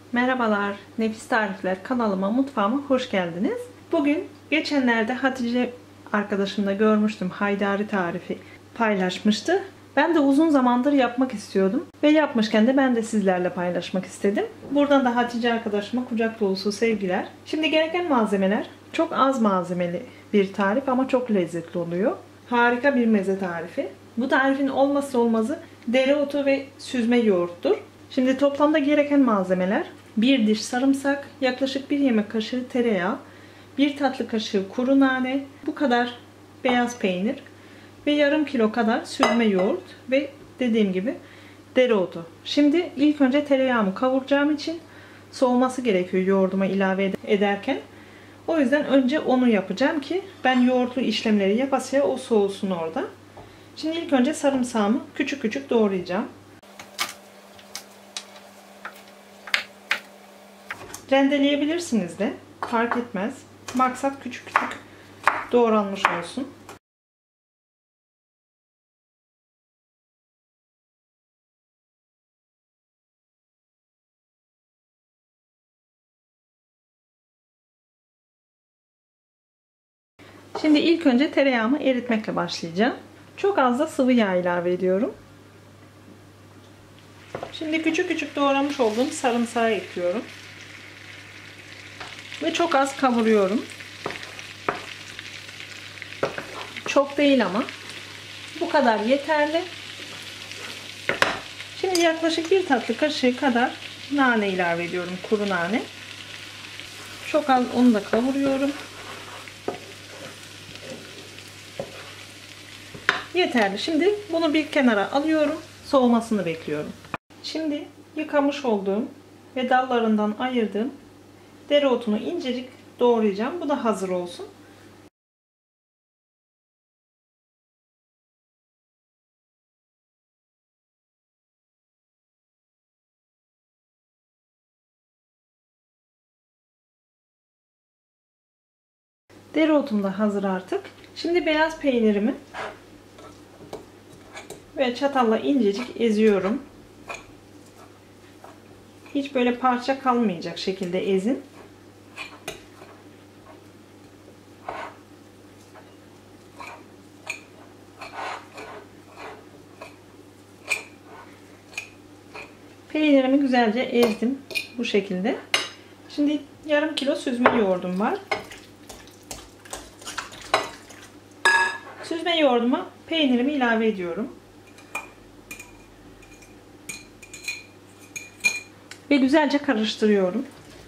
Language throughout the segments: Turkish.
Merhabalar, Nefis Tarifler kanalıma, mutfağıma hoş geldiniz. Bugün geçenlerde Hatice arkadaşımla görmüştüm. Haydari tarifi paylaşmıştı. Ben de uzun zamandır yapmak istiyordum. Ve yapmışken de ben de sizlerle paylaşmak istedim. Buradan da Hatice arkadaşıma kucak dolusu sevgiler. Şimdi gereken malzemeler çok az malzemeli bir tarif ama çok lezzetli oluyor. Harika bir meze tarifi. Bu tarifin olmazsa olmazı dereotu ve süzme yoğurttur. Şimdi toplamda gereken malzemeler: 1 diş sarımsak, yaklaşık 1 yemek kaşığı tereyağı, 1 tatlı kaşığı kuru nane, bu kadar beyaz peynir ve yarım kilo kadar süzme yoğurt ve dediğim gibi dereotu. Şimdi ilk önce tereyağımı kavuracağım için soğuması gerekiyor yoğurduma ilave ederken. O yüzden önce onu yapacağım ki ben yoğurtlu işlemleri yapasıya o soğusun orada. Şimdi ilk önce sarımsağımı küçük küçük doğrayacağım. Rendeleyebilirsiniz de, fark etmez. Maksat küçük küçük doğranmış olsun. Şimdi ilk önce tereyağımı eritmekle başlayacağım. Çok az da sıvı yağ ilave ediyorum. Şimdi küçük küçük doğramış olduğum sarımsağı ekliyorum. Ve çok az kavuruyorum. Çok değil ama bu kadar yeterli. Şimdi yaklaşık 1 tatlı kaşığı kadar nane ilave ediyorum. Kuru nane. Çok az onu da kavuruyorum. Yeterli. Şimdi bunu bir kenara alıyorum. Soğumasını bekliyorum. Şimdi yıkamış olduğum ve dallarından ayırdığım dereotunu incecik doğrayacağım. Bu da hazır olsun. Dereotum da hazır artık. Şimdi beyaz peynirimi ve çatalla incecik eziyorum. Hiç böyle parça kalmayacak şekilde ezin. Peynirimi güzelce ezdim bu şekilde. Şimdi yarım kilo süzme yoğurdum var. Süzme yoğurduma peynirimi ilave ediyorum. Ve güzelce karıştırıyorum.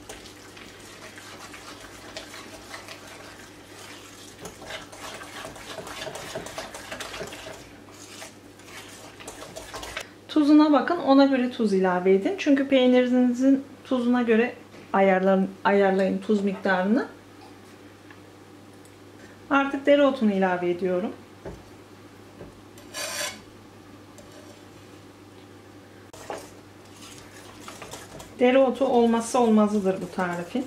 Tuzuna bakın, ona göre tuz ilave edin. Çünkü peynirinizin tuzuna göre ayarlayın tuz miktarını. Artık dereotunu ilave ediyorum. Dereotu olmazsa olmazıdır bu tarifin.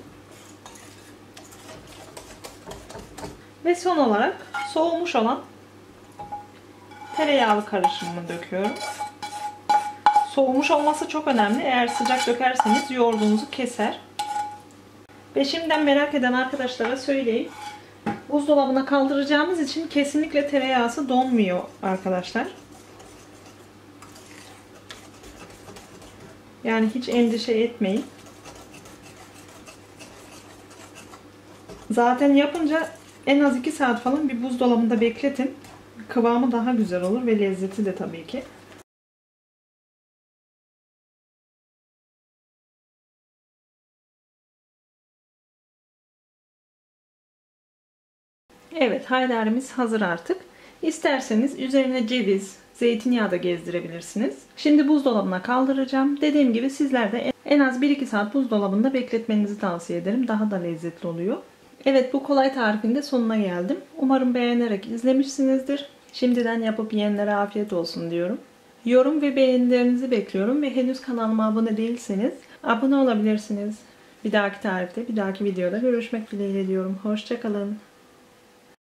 Ve son olarak soğumuş olan tereyağlı karışımımı döküyorum. Soğumuş olması çok önemli. Eğer sıcak dökerseniz yoğurdunuzu keser. Ve şimdiden merak eden arkadaşlara söyleyeyim. Buzdolabına kaldıracağımız için kesinlikle tereyağısı donmuyor arkadaşlar. Yani hiç endişe etmeyin. Zaten yapınca en az 2 saat falan bir buzdolabında bekletin. Kıvamı daha güzel olur ve lezzeti de tabii ki. Evet, haydarimiz hazır artık. İsterseniz üzerine ceviz, zeytinyağı da gezdirebilirsiniz. Şimdi buzdolabına kaldıracağım. Dediğim gibi sizler de en az 1-2 saat buzdolabında bekletmenizi tavsiye ederim. Daha da lezzetli oluyor. Evet, bu kolay tarifin de sonuna geldim. Umarım beğenerek izlemişsinizdir. Şimdiden yapıp yiyenlere afiyet olsun diyorum. Yorum ve beğenilerinizi bekliyorum ve henüz kanalıma abone değilseniz abone olabilirsiniz. Bir dahaki tarifte, bir dahaki videoda görüşmek dileğiyle diyorum. Hoşça kalın.